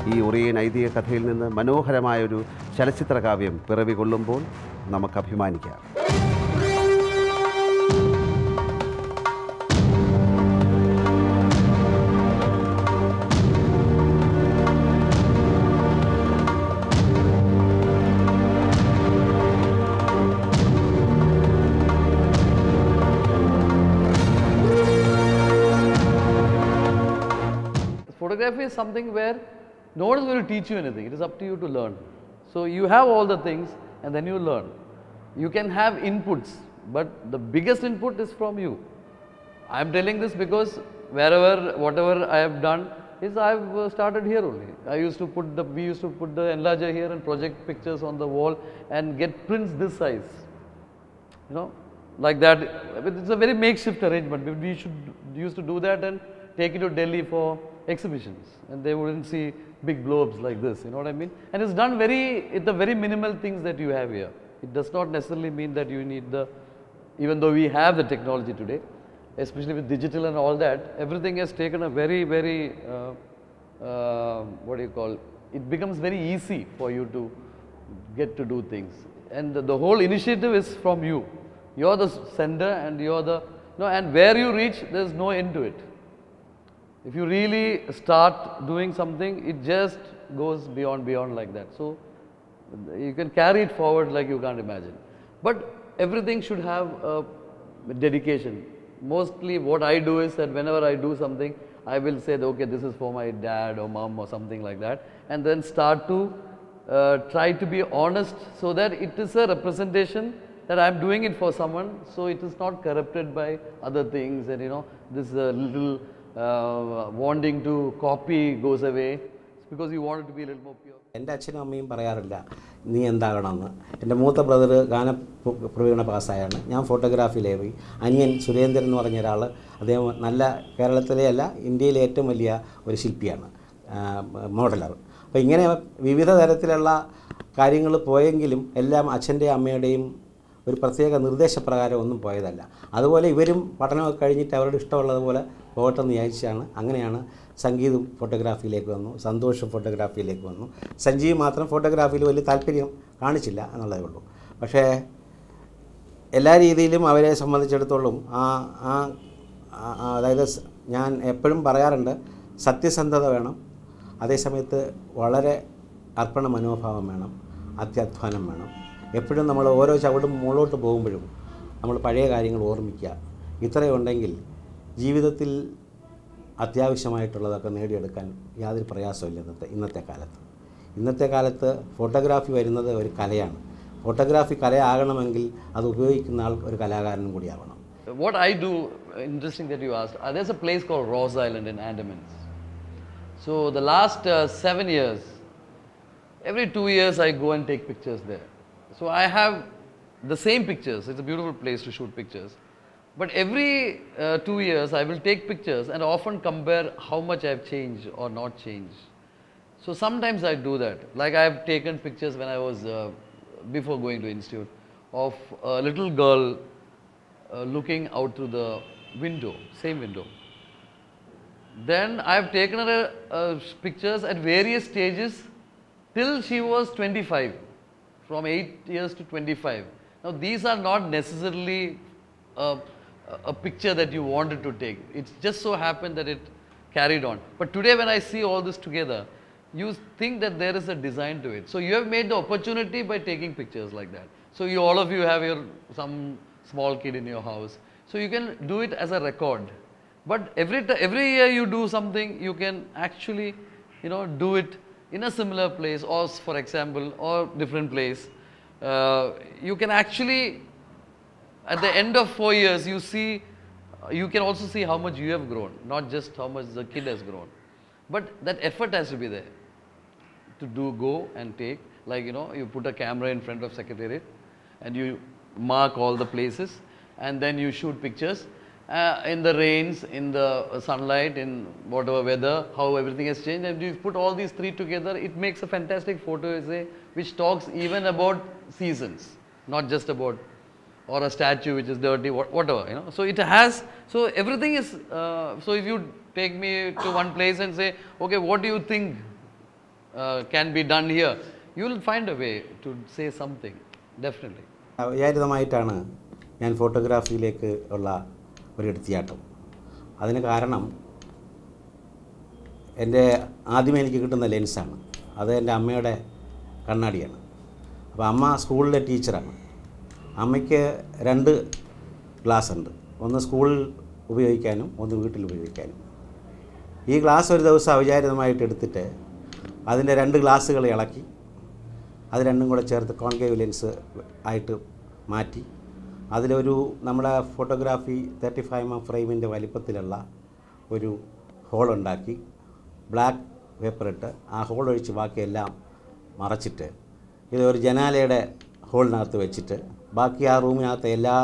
ഈ ഒറിയൻ ഐതിഹ്യ കഥയിൽ നിന്ന് മനോഹരമായൊരു ചലച്ചിത്രകാവ്യം പിറവികൊള്ളുമ്പോൾ നമുക്ക് അഭിമാനിക്കാം. Photography is something where no one is going to teach you anything. It is up to you to learn. So you have all the things and then you learn. You can have inputs, but the biggest input is from you. I am telling this because whatever I have done is I have started here only. We used to put the enlarger here and project pictures on the wall and get prints this size. You know, like that. It's a very makeshift arrangement. We used to do that and take it to Delhi for exhibitions, and they wouldn't see big blobs like this, you know what I mean? And it's done the very minimal things that you have here. It does not necessarily mean that you need even though we have the technology today, especially with digital and all that, everything has taken a very, very, it becomes very easy for you to get to do things. And the whole initiative is from you. You're the sender and and where you reach, there's no end to it. If you really start doing something, it just goes beyond like that. So you can carry it forward like you can't imagine. But everything should have a dedication. Mostly what I do is that whenever I do something, I will say, okay, this is for my dad or mom or something like that, and then start to try to be honest so that it is a representation that I am doing it for someone, so it is not corrupted by other things, and this little wanting to copy goes away. It's because you want it to be a little more pure. എൻ്റെ അച്ഛനും അമ്മയും പറയാറില്ല നീ എന്താകണമെന്ന്. എൻ്റെ മൂത്ത brother Ganapraveena പാസ്സായാണ്, ഞാൻ ഫോട്ടോഗ്രാഫിയിലേ പോയി. അനിയൻ സുരേന്ദ്രൻ എന്ന് പറഞ്ഞ ഒരാൾ, അദ്ദേഹം നല്ല കേരളത്തിലെ അല്ല ഇന്ത്യയിലെ ഏറ്റവും വലിയ ഒരു ശില്പിയാണ്, മോഡലർ. അപ്പോൾ ഇങ്ങനെ വിവിധ തരത്തിലുള്ള കാര്യങ്ങൾ പോയെങ്കിലും എല്ലാം അച്ഛൻ്റെയും അമ്മയുടെയും ഒരു പ്രത്യേക നിർദ്ദേശപ്രകാരം ഒന്നും പോയതല്ല. അതുപോലെ ഇവരും പഠനമൊക്കെ കഴിഞ്ഞിട്ട് അവരുടെ ഇഷ്ടമുള്ളതുപോലെ പോകട്ടെ എന്ന് വിചാരിച്ചാണ്. അങ്ങനെയാണ് സംഗീതം ഫോട്ടോഗ്രാഫിയിലേക്ക് വന്നു, സന്തോഷം ഫോട്ടോഗ്രാഫിയിലേക്ക് വന്നു. സഞ്ജീവ് മാത്രം ഫോട്ടോഗ്രാഫിയിൽ വലിയ താല്പര്യം കാണിച്ചില്ല എന്നുള്ളതേ ഉള്ളൂ. പക്ഷേ എല്ലാ രീതിയിലും അവരെ സംബന്ധിച്ചിടത്തോളം അതായത് ഞാൻ എപ്പോഴും പറയാറുണ്ട്, സത്യസന്ധത വേണം, അതേസമയത്ത് വളരെ അർപ്പണ മനോഭാവം വേണം, അത്യാധ്വാനം വേണം. എപ്പോഴും നമ്മൾ ഓരോ ചവിടും മുകളിലോട്ട് പോകുമ്പോഴും നമ്മൾ പഴയ കാര്യങ്ങൾ ഓർമ്മിക്കുക. ഇത്രയുണ്ടെങ്കിൽ ജീവിതത്തിൽ അത്യാവശ്യമായിട്ടുള്ളതൊക്കെ നേടിയെടുക്കാൻ യാതൊരു പ്രയാസമില്ല ഇന്നത്തെ കാലത്ത് ഫോട്ടോഗ്രാഫി വരുന്നത് ഒരു കലയാണ്. ഫോട്ടോഗ്രാഫി കലയാകണമെങ്കിൽ അത് ഉപയോഗിക്കുന്ന ആൾ ഒരു കലാകാരനും കൂടിയാവണം. What I do, interesting that you asked, there's a place called Ross Island in Andamans. So the last 7 years, every 2 years I go and take pictures there. So I have the same pictures. It's a beautiful place to shoot pictures. But every 2 years I will take pictures and often compare how much I have changed or not changed. So sometimes I do that. Like I have taken pictures when I was, before going to institute, of a little girl looking out through the window, same window. Then I have taken her pictures at various stages till she was 25. From 8 years to 25. Now these are not necessarily a picture that you wanted to take. It just so happened that it carried on. But today when I see all this together, you think that there is a design to it. So you have made the opportunity by taking pictures like that. So all of you have some small kid in your house. So you can do it as a record. But every year you do something, you can actually do it in a similar place, or for example, or different place. You can actually, at the end of 4 years, you can also see how much you have grown, not just how much the kid has grown. But that effort has to be there to go and take, like you put a camera in front of Secretariat and you mark all the places and then you shoot pictures. In the rains, in the sunlight, in whatever weather, how everything has changed, and you put all these three together, it makes a fantastic photo essay which talks even about seasons, not just about, or a statue which is dirty, whatever, So it has, so everything is, so if you take me to one place and say, okay, what do you think can be done here, you will find a way to say something, definitely. അവിചാരിതമായിട്ടാണ് ഞാൻ ഫോട്ടോഗ്രാഫിയിലേക്ക് ഉള്ള ഒരു എടുത്തിയാട്ടം. അതിന് കാരണം എൻ്റെ ആദ്യമേ എനിക്ക് കിട്ടുന്ന ലെൻസാണ്. അത് എൻ്റെ അമ്മയുടെ കണ്ണാടിയാണ്. അപ്പോൾ അമ്മ സ്കൂളിലെ ടീച്ചറാണ്. അമ്മയ്ക്ക് 2 ഗ്ലാസ് ഉണ്ട്. ഒന്ന് സ്കൂളിൽ ഉപയോഗിക്കാനും ഒന്ന് വീട്ടിൽ ഉപയോഗിക്കാനും. ഈ ഗ്ലാസ് ഒരു ദിവസം അവിചാരിതമായിട്ട് എടുത്തിട്ട് അതിൻ്റെ 2 ഗ്ലാസ്സുകൾ ഇളക്കി അത് രണ്ടും കൂടെ ചേർത്ത് കോൺകേവ് ലെൻസ് ആയിട്ട് മാറ്റി അതിലൊരു നമ്മുടെ ഫോട്ടോഗ്രാഫി 35mm ഫ്രെയിമിൻ്റെ വലിപ്പത്തിലുള്ള ഒരു ഹോളുണ്ടാക്കി ബ്ലാക്ക് പേപ്പറിട്ട് ആ ഹോൾ ഒഴിച്ച് ബാക്കിയെല്ലാം മറച്ചിട്ട് ഇതൊരു ജനാലയുടെ ഹോളിനകത്ത് വെച്ചിട്ട് ബാക്കി ആ റൂമിനകത്ത് എല്ലാ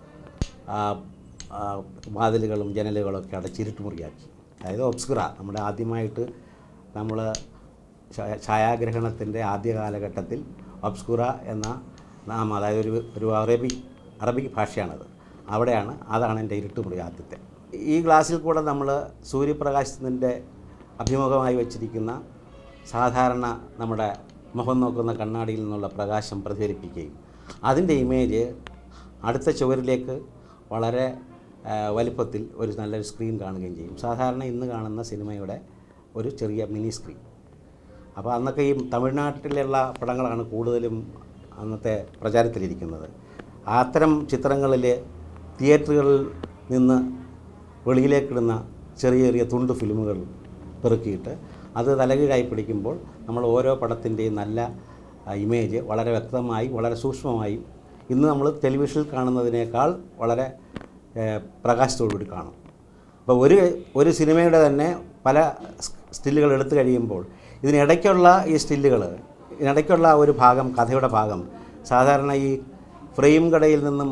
വാതിലുകളും ജനലുകളൊക്കെ അടച്ചിരുട്ട് മുറിയാക്കി. അതായത് ഒബ്സ്കുറ നമ്മുടെ ആദ്യമായിട്ട് നമ്മൾ ഛായാഗ്രഹണത്തിൻ്റെ ആദ്യ കാലഘട്ടത്തിൽ ഒബ്സ്കുറ എന്ന നാമം, അതായത് ഒരു അറബിക് ഭാഷയാണത്. അതാണ് എൻ്റെ ഇരുട്ടുമുറി ആദ്യത്തെ. ഈ ഗ്ലാസ്സിൽ കൂടെ നമ്മൾ സൂര്യപ്രകാശത്തിൻ്റെ അഭിമുഖമായി വച്ചിരിക്കുന്ന സാധാരണ നമ്മുടെ മുഖം നോക്കുന്ന കണ്ണാടിയിൽ നിന്നുള്ള പ്രകാശം പ്രതിഫലിപ്പിക്കുകയും അതിൻ്റെ ഇമേജ് അടുത്ത ചുവരിലേക്ക് വളരെ വലിപ്പത്തിൽ ഒരു നല്ലൊരു സ്ക്രീൻ കാണുകയും ചെയ്യും. സാധാരണ ഇന്ന് കാണുന്ന സിനിമയുടെ ഒരു ചെറിയ മിനി സ്ക്രീൻ. അപ്പോൾ അന്നൊക്കെ ഈ തമിഴ്നാട്ടിലുള്ള പടങ്ങളാണ് കൂടുതലും അന്നത്തെ പ്രചാരത്തിലിരിക്കുന്നത്. അത്തരം ചിത്രങ്ങളിൽ തിയേറ്ററുകളിൽ നിന്ന് വെളിയിലേക്കിടുന്ന ചെറിയ ചെറിയ തുണ്ട് ഫിലിമുകൾ പെറുക്കിയിട്ട് അത് തലകീഴായി പിടിക്കുമ്പോൾ നമ്മൾ ഓരോ പടത്തിൻ്റെയും നല്ല ഇമേജ് വളരെ വ്യക്തമായി വളരെ സൂക്ഷ്മമായും ഇന്ന് നമ്മൾ ടെലിവിഷനിൽ കാണുന്നതിനേക്കാൾ വളരെ പ്രകാശത്തോടുകൂടി കാണും. അപ്പോൾ ഒരു സിനിമയുടെ തന്നെ പല സ്റ്റില്ലുകൾ എടുത്തു കഴിയുമ്പോൾ ഇതിനിടയ്ക്കുള്ള ഈ സ്റ്റില്ലുകൾ, ഇതിനിടയ്ക്കുള്ള ഒരു ഭാഗം, കഥയുടെ ഭാഗം സാധാരണ ഈ ഫ്രെയിം കടയിൽ നിന്നും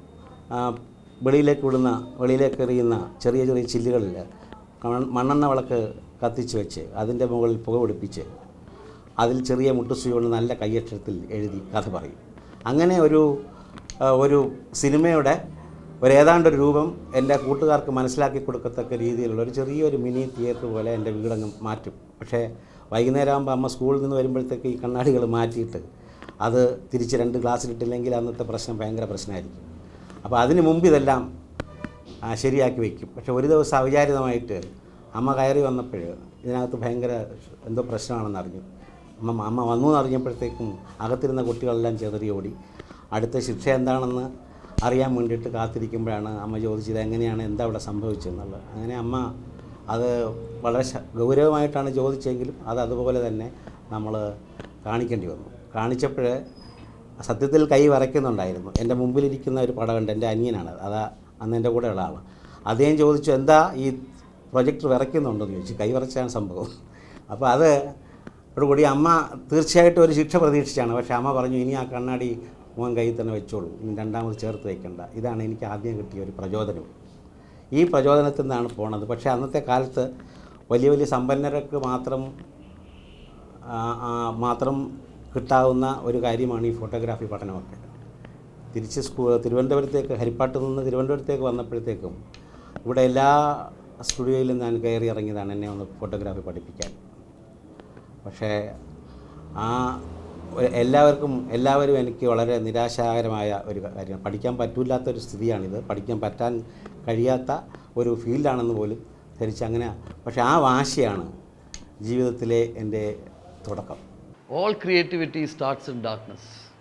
വെളിയിലേക്ക് എറിയുന്ന ചെറിയ ചെറിയ ചില്ലുകളിൽ മണ്ണെണ്ണ വിളക്ക് കത്തിച്ച് വെച്ച് അതിൻ്റെ മുകളിൽ പുക പിടിപ്പിച്ച് അതിൽ ചെറിയ മുട്ടുസൂചി കൊണ്ട് നല്ല കയ്യക്ഷരത്തിൽ എഴുതി കഥ പറയും. അങ്ങനെ ഒരു സിനിമയുടെ ഏതാണ്ടൊരു രൂപം എൻ്റെ കൂട്ടുകാർക്ക് മനസ്സിലാക്കി കൊടുക്കത്തക്ക രീതിയിലുള്ള ഒരു ചെറിയൊരു മിനി തിയേറ്റർ പോലെ എൻ്റെ വീടങ്ങ് മാറ്റും. പക്ഷേ വൈകുന്നേരം ആകുമ്പോൾ അമ്മ സ്കൂളിൽ നിന്ന് വരുമ്പോഴത്തേക്ക് ഈ കണ്ണാടികൾ മാറ്റിയിട്ട് അത് തിരിച്ച് 2 ഗ്ലാസ്സിലിട്ടില്ലെങ്കിൽ അന്നത്തെ പ്രശ്നം ഭയങ്കര പ്രശ്നമായിരിക്കും. അപ്പോൾ അതിന് മുമ്പ് ഇതെല്ലാം ശരിയാക്കി വയ്ക്കും. പക്ഷേ ഒരു ദിവസം അവിചാരിതമായിട്ട് അമ്മ കയറി വന്നപ്പോൾ ഇതിനകത്ത് ഭയങ്കര എന്തോ പ്രശ്നമാണെന്ന് അറിഞ്ഞു. അമ്മ വന്നു എന്നറിഞ്ഞപ്പോഴത്തേക്കും അകത്തിരുന്ന കുട്ടികളെല്ലാം ചെതറി ഓടി. അടുത്ത ശിക്ഷ എന്താണെന്ന് അറിയാൻ വേണ്ടിയിട്ട് കാത്തിരിക്കുമ്പോഴാണ് അമ്മ ചോദിച്ചത് എങ്ങനെയാണ് എന്താ ഇവിടെ സംഭവിച്ചതെന്നുള്ളത്. അങ്ങനെ അമ്മ അത് വളരെ ഗൗരവമായിട്ടാണ് ചോദിച്ചെങ്കിലും അതുപോലെ തന്നെ നമ്മൾ കാണിക്കേണ്ടി വന്നു. കാണിച്ചപ്പോൾ സത്യത്തിൽ കൈ വരയ്ക്കുന്നുണ്ടായിരുന്നു. എൻ്റെ മുമ്പിലിരിക്കുന്ന ഒരു പടമുണ്ട്, എൻ്റെ അനിയനാണ്, അന്ന് എൻ്റെ കൂടെ ഉള്ള ആൾ. അദ്ദേഹം ചോദിച്ചു എന്താ ഈ പ്രൊജക്ടർ വിറയ്ക്കുന്നുണ്ടെന്ന് ചോദിച്ചു. കൈ വരച്ചാണ് സംഭവം. അപ്പോൾ അതോടുകൂടി അമ്മ തീർച്ചയായിട്ടും ഒരു ശിക്ഷ പ്രതീക്ഷിച്ചാണ്. പക്ഷേ അമ്മ പറഞ്ഞു ഇനി ആ കണ്ണാടി മോൻ കയ്യിൽ തന്നെ വെച്ചോളൂ, ഇനി രണ്ടാമത് ചേർത്ത് വയ്ക്കണ്ട. ഇതാണ് എനിക്ക് ആദ്യം കിട്ടിയ ഒരു പ്രചോദനം. ഈ പ്രചോദനത്തിൽ നിന്നാണ് പോണത്. പക്ഷേ അന്നത്തെ കാലത്ത് വലിയ വലിയ സമ്പന്നർക്ക് മാത്രം കിട്ടാവുന്ന ഒരു കാര്യമാണ് ഈ ഫോട്ടോഗ്രാഫി പഠനമൊക്കെ. തിരിച്ച് തിരുവനന്തപുരത്തേക്ക് ഹരിപ്പാട്ട് നിന്ന് തിരുവനന്തപുരത്തേക്ക് വന്നപ്പോഴത്തേക്കും ഇവിടെ എല്ലാ സ്റ്റുഡിയോയിലും ഞാൻ കയറി ഇറങ്ങിയതാണ് എന്നെ ഒന്ന് ഫോട്ടോഗ്രാഫി പഠിപ്പിക്കാൻ. പക്ഷേ എല്ലാവരും എനിക്ക് വളരെ നിരാശാകരമായ ഒരു കാര്യം, പഠിക്കാൻ പറ്റില്ലാത്തൊരു സ്ഥിതിയാണിത്, പഠിക്കാൻ പറ്റാൻ കഴിയാത്ത ഒരു ഫീൽഡാണെന്ന് പോലും ധരിച്ചങ്ങനെ. പക്ഷേ ആ വാശിയാണ് ജീവിതത്തിലെ എൻ്റെ തുടക്കം. All creativity starts in darkness.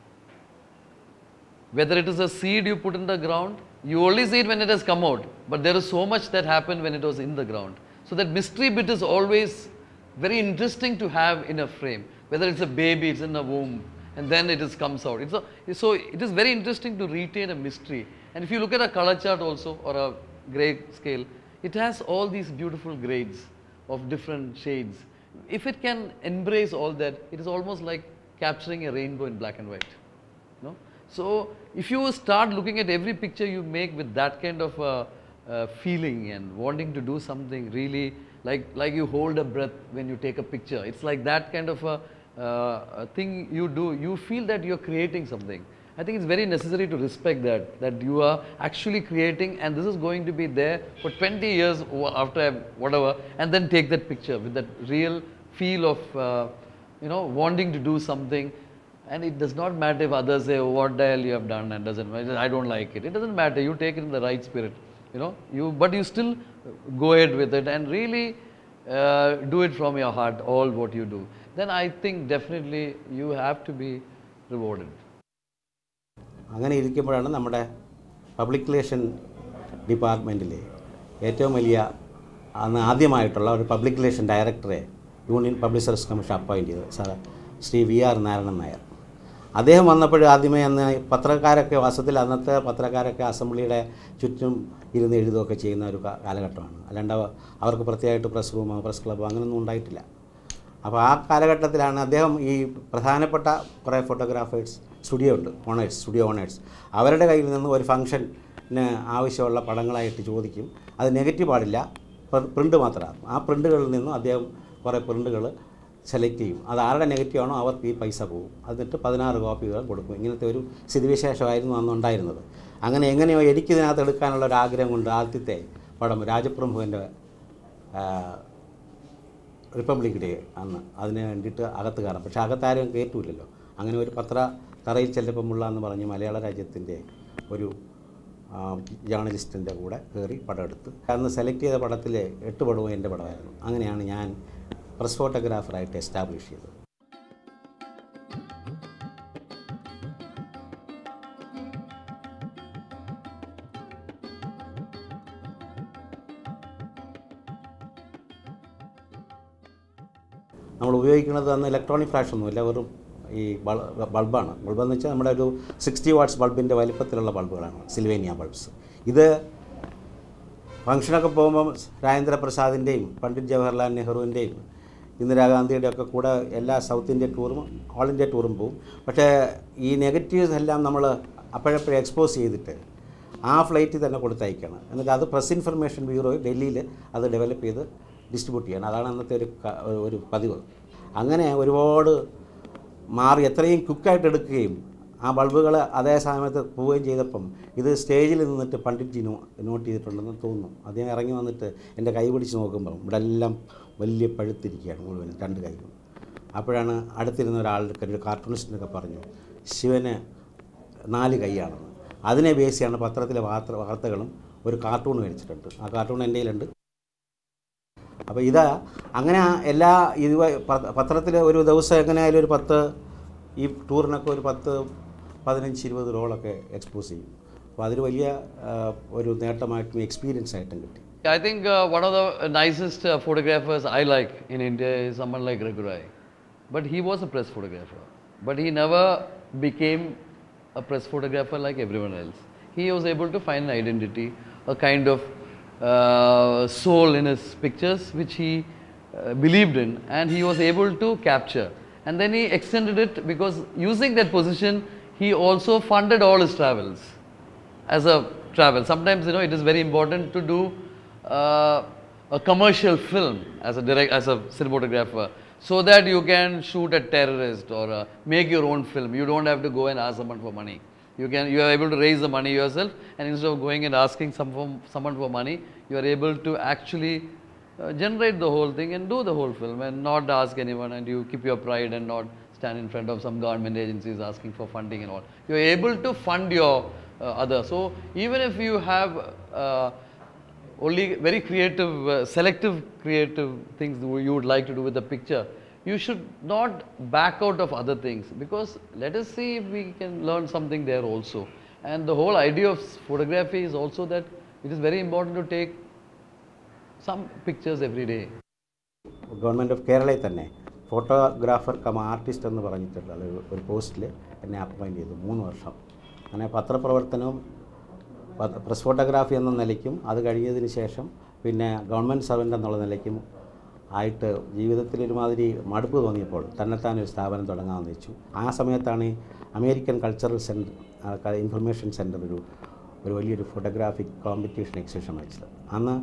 Whether it is a seed you put in the ground, you only see it when it has come out. But there is so much that happened when it was in the ground. So that mystery bit is always very interesting to have in a frame. Whether it's a baby, it's in a womb, and then it comes out. So it is very interesting to retain a mystery. And if you look at a color chart also, or a grade scale, it has all these beautiful grades of different shades. If it can embrace all that, it is almost like capturing a rainbow in black and white. No? So if you start looking at every picture you make with that kind of feeling and wanting to do something really, like you hold a breath when you take a picture, it's like that kind of a thing you do, you feel that you're creating something. I think it's very necessary to respect that you are actually creating, and this is going to be there for 20 years after whatever, and then take that picture with that real feel of wanting to do something, and it does not matter if others say, oh, what the hell you have done, and doesn't matter, I don't like it. It doesn't matter. You take it in the right spirit, but you still go ahead with it and really do it from your heart, all what you do. Then I think definitely you have to be rewarded. അങ്ങനെ ഇരിക്കുമ്പോഴാണ് നമ്മുടെ public relation ഡിപ്പാർട്ട്മെൻറ്റിലെ ഏറ്റവും വലിയ ആദ്യമായിട്ടുള്ള ഒരു public relation ഡയറക്ടറെ union public service commission appoint ചെയ്തത് Shri VR Narayanan Nair. അദ്ദേഹം വന്നപ്പോൾ ആദ്യമേ അന്ന് പത്രക്കാരൊക്കെ വാസ്തവത്തിൽ അന്നത്തെ പത്രക്കാരൊക്കെ അസംബ്ലിയുടെ ചുറ്റും ഇരുന്ന് എഴുതുകയൊക്കെ ചെയ്യുന്ന ഒരു കാലഘട്ടമാണ്. അല്ലാണ്ട് അവർക്ക് പ്രത്യേകമായിട്ട് പ്രസ് റൂമോ പ്രസ് ക്ലബ്ബോ അങ്ങനെയൊന്നും ഉണ്ടായിട്ടില്ല. അപ്പോൾ ആ കാലഘട്ടത്തിലാണ് അദ്ദേഹം ഈ പ്രധാനപ്പെട്ട കുറേ ഫോട്ടോഗ്രാഫേഴ്സ് സ്റ്റുഡിയോ ഓണേഴ്സ് അവരുടെ കയ്യിൽ നിന്ന് ഒരു ഫംഗ്ഷന് ആവശ്യമുള്ള പടങ്ങളായിട്ട് ചോദിക്കും. അത് നെഗറ്റീവ് പാടില്ല, പ്രിൻ്റ് മാത്രമാണ്. ആ പ്രിൻ്റുകളിൽ നിന്നും അദ്ദേഹം കുറേ പ്രിൻ്റുകൾ സെലക്ട് ചെയ്യും. അത് ആരുടെ നെഗറ്റീവാണോ അവർക്ക് ഈ പൈസ പോകും. എന്നിട്ട് 16 കോപ്പികൾ കൊടുക്കും. ഇങ്ങനത്തെ ഒരു സ്ഥിതിവിശേഷമായിരുന്നു അന്നുണ്ടായിരുന്നത്. അങ്ങനെ എങ്ങനെയോ എനിക്കിതിനകത്ത് എടുക്കാനുള്ള ഒരു ആഗ്രഹം കൊണ്ട് ആദ്യത്തെ പടം രാജപ്രഭുവിൻ്റെ റിപ്പബ്ലിക് ഡേ അന്ന് അതിന് വേണ്ടിയിട്ട് അകത്ത് കയറാം. പക്ഷേ അകത്താരും കയറ്റൂലല്ലോ. അങ്ങനെ ഒരു തറയിൽ ചെല്ലപ്പമുള്ള എന്ന് പറഞ്ഞ് മലയാള രാജ്യത്തിൻ്റെ ഒരു ജേർണലിസ്റ്റിൻ്റെ കൂടെ കയറി പടം എടുത്ത് അന്ന് സെലക്ട് ചെയ്ത പടത്തിലെ 8 പടവും എൻ്റെ പടമായിരുന്നു. അങ്ങനെയാണ് ഞാൻ പ്രസ് ഫോട്ടോഗ്രാഫറായിട്ട് എസ്റ്റാബ്ലിഷ് ചെയ്തത്. നമ്മൾ ഉപയോഗിക്കുന്നത് അന്ന് ഇലക്ട്രോണിക് ഫ്ലാഷൊന്നുമില്ല, വെറും ഈ ബൾബാണ്. ബൾബെന്ന് വെച്ചാൽ നമ്മുടെ ഒരു 60 വാട്ട്സ് ബൾബിൻ്റെ വലിപ്പത്തിലുള്ള ബൾബുകളാണ്, സിൽവേനിയ ബൾബ്സ്. ഇത് ഫംഗ്ഷനൊക്കെ പോകുമ്പം രാജേന്ദ്ര പ്രസാദിൻ്റെയും പണ്ഡിറ്റ് ജവഹർലാൽ നെഹ്റുവിൻ്റെയും ഇന്ദിരാഗാന്ധിയുടെ ഒക്കെ കൂടെ എല്ലാ സൗത്ത് ഇന്ത്യ ടൂറും ഓൾ ഇന്ത്യ ടൂറും പോകും. പക്ഷേ ഈ നെഗറ്റീവ്സ് എല്ലാം നമ്മൾ അപ്പോഴപ്പോഴും എക്സ്പോസ് ചെയ്തിട്ട് ആ ഫ്ലൈറ്റിൽ തന്നെ കൊടുത്തയക്കണം. എന്നിട്ട് അത് പ്രസ് ഇൻഫർമേഷൻ ബ്യൂറോ ഡൽഹിയിൽ അത് ഡെവലപ്പ് ചെയ്ത് ഡിസ്ട്രിബ്യൂട്ട് ചെയ്യണം. അതാണ് അന്നത്തെ ഒരു പതിവ്. അങ്ങനെ ഒരുപാട് മാറി എത്രയും ക്വിക്കായിട്ട് എടുക്കുകയും ആ ബൾബുകൾ അതേ സമയത്ത് പോവുകയും ചെയ്തപ്പം ഇത് സ്റ്റേജിൽ നിന്നിട്ട് പണ്ഡിറ്റ്ജി നോട്ട് ചെയ്തിട്ടുണ്ടെന്ന് തോന്നുന്നു. അദ്ദേഹം ഇറങ്ങി വന്നിട്ട് എൻ്റെ കൈ പിടിച്ച് നോക്കുമ്പം ഇവിടെ എല്ലാം വലിയ പഴുത്തിരിക്കുകയാണ് മുഴുവനും 2 കൈകളും. അപ്പോഴാണ് അടുത്തിരുന്ന ഒരു കാർട്ടൂണിസ്റ്റിനൊക്കെ പറഞ്ഞു ശിവന് 4 കൈയാണെന്ന്. അതിനെ ബേസ് ചെയ്യാണ് പത്രത്തിലെ വാർത്തകളും ഒരു കാർട്ടൂൺ മേടിച്ചിട്ടുണ്ട്. ആ കാർട്ടൂൺ എൻ്റെ കയ്യിലുണ്ട്. അപ്പോൾ അങ്ങനെ എല്ലാ പത്രത്തിൽ ഒരു ദിവസം എങ്ങനെയായാലും ഒരു 10 ഈ ടൂറിനൊക്കെ ഒരു 10-15-20 റോളൊക്കെ എക്സ്പോസ് ചെയ്യും. അപ്പോൾ അതൊരു വലിയ ഒരു നേട്ടമായിട്ടും എക്സ്പീരിയൻസ് ആയിട്ടും കിട്ടി. I think one of the nicest photographers I like in India is someone like Raghu Rai. But he was a press photographer. But he never became a press photographer like everyone else. He was able to find an identity, a kind of soul in his pictures which he believed in, and he was able to capture. And then he extended it, because using that position he also funded all his travels as a travel. Sometimes it is very important to do a commercial film as a cinematographer, so that you can shoot a terrorist or make your own film. You don't have to go and ask someone for money. You are able to raise the money yourself, and instead of going and asking someone for money, you are able to actually generate the whole thing and do the whole film and not ask anyone, and you keep your pride and not stand in front of some government agencies asking for funding and all. You are able to fund your others. So even if you have only very creative, selective creative things you would like to do with the picture, you should not back out of other things, because let us see if we can learn something there also. And the whole idea of photography is also that it is very important to take some pictures every day. Government of കേരളയിൽ തന്നെ photographer cum artist എന്ന് പറഞ്ഞിട്ടുള്ള ഒരു പോസ്റ്റിൽ എന്നെ appoint ചെയ്തു 3 വർഷം. അങ്ങനെ പത്രപ്രവർത്തനവും പ്രസ് ഫോട്ടോഗ്രാഫി എന്ന നിലയ്ക്കും അത് കഴിഞ്ഞതിന് ശേഷം പിന്നെ ഗവൺമെൻറ് സർവൻ്റ് എന്നുള്ള നിലയ്ക്കും ആയിട്ട് ജീവിതത്തിൽ ഒരുമാതിരി മടുപ്പ് തോന്നിയപ്പോൾ തന്നെത്താൻ ഒരു സ്ഥാപനം തുടങ്ങാമെന്ന് വെച്ചു. ആ സമയത്താണ് ഈ American cultural centre information centre ഒരു വലിയൊരു ഫോട്ടോഗ്രാഫിക് കോമ്പറ്റീഷൻ എക്സിബിഷൻ വെച്ചത്. അന്ന്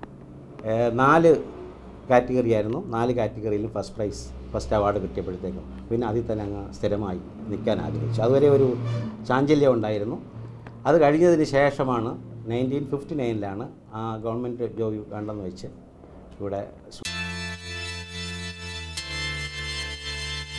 4 കാറ്റഗറി ആയിരുന്നു. 4 കാറ്റഗറിയിലും ഫസ്റ്റ് അവാർഡ് കിട്ടിയപ്പോഴത്തേക്കും പിന്നെ അതിൽ തന്നെ അങ്ങ് സ്ഥിരമായി നിൽക്കാൻ ആഗ്രഹിച്ചു. അതുവരെ ഒരു ചാഞ്ചല്യം ഉണ്ടായിരുന്നു. അത് കഴിഞ്ഞതിന് ശേഷമാണ് 1959 ആ ഗവൺമെൻറ് ജോബ് വേണ്ടെന്ന് വെച്ച് ഇവിടെ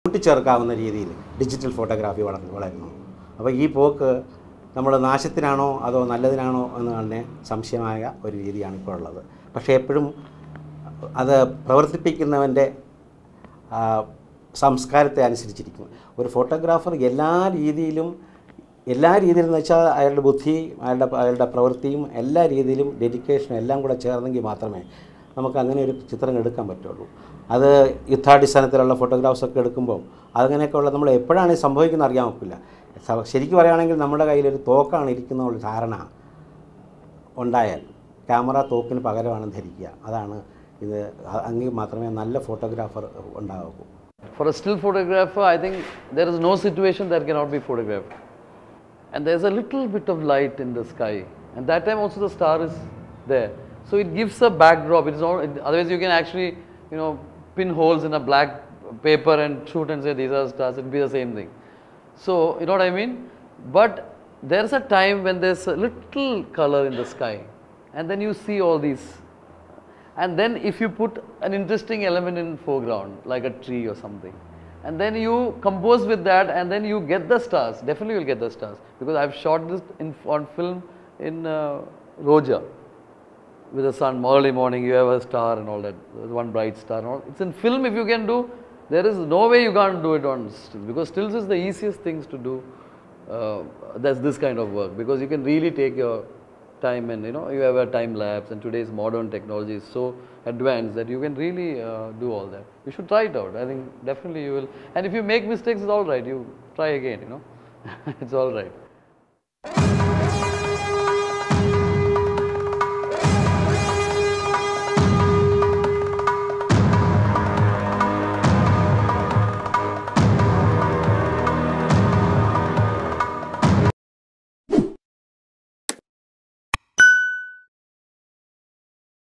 കൂട്ടിച്ചേർക്കാവുന്ന രീതിയിൽ ഡിജിറ്റൽ ഫോട്ടോഗ്രാഫി വളരുന്നു. അപ്പോൾ ഈ പോക്ക് നമ്മൾ നാശത്തിനാണോ അതോ നല്ലതിനാണോ എന്ന് തന്നെ സംശയമായ ഒരു രീതിയാണ് ഇപ്പോൾ ഉള്ളത്. പക്ഷേ എപ്പോഴും അത് പ്രവർത്തിപ്പിക്കുന്നവൻ്റെ സംസ്കാരത്തെ അനുസരിച്ചിരിക്കും. ഒരു ഫോട്ടോഗ്രാഫർ എല്ലാ രീതിയിലും എന്ന് വെച്ചാൽ അയാളുടെ ബുദ്ധിയും അയാളുടെ പ്രവൃത്തിയും എല്ലാ രീതിയിലും ഡെഡിക്കേഷനും എല്ലാം കൂടെ ചേർന്നെങ്കിൽ മാത്രമേ നമുക്ക് അങ്ങനെ ഒരു ചിത്രം എടുക്കാൻ പറ്റുള്ളൂ. അത് യുദ്ധാടിസ്ഥാനത്തിലുള്ള ഫോട്ടോഗ്രാഫ്സൊക്കെ എടുക്കുമ്പോൾ അങ്ങനെയൊക്കെയുള്ള നമ്മൾ എപ്പോഴാണ് സംഭവിക്കുന്നത് അറിയാൻ ഒക്കില്ല. ശരിക്കും പറയുകയാണെങ്കിൽ നമ്മുടെ കയ്യിലൊരു തോക്കാണ് ഇരിക്കുന്ന ധാരണ ഉണ്ടായാൽ ക്യാമറ തോക്കിന് പകരമാണെന്ന് ധരിക്കുക. അതാണ് ഇത്. അങ്ങനെ മാത്രമേ നല്ല ഫോട്ടോഗ്രാഫർ ഉണ്ടാകൂ. For a still photographer, I think there is no situation that cannot be photographed. And there's a little bit of light in the sky. And that time also the star is there. So it gives a backdrop. It is not, otherwise you can actually, pin holes in a black paper and shoot and say these are stars. It will be the same thing. So, you know what I mean? But there's a time when there's a little color in the sky. And then you see all these. And then if you put an interesting element in foreground, like a tree or something, and then you compose with that, and then you get the stars. Definitely you'll get the stars, because I've shot this on film in Roja with the sun. Early morning you have a star and all that, one bright star and all. It's in film. If you can do, there is no way you can't do it on stills, because stills is the easiest things to do. That's this kind of work, because you can really take your time, and you have a time lapse, and today's modern technology is so advanced that you can really do all that. You should try it out. I think definitely you will. And if you make mistakes, it's all right. You try again. It's all right.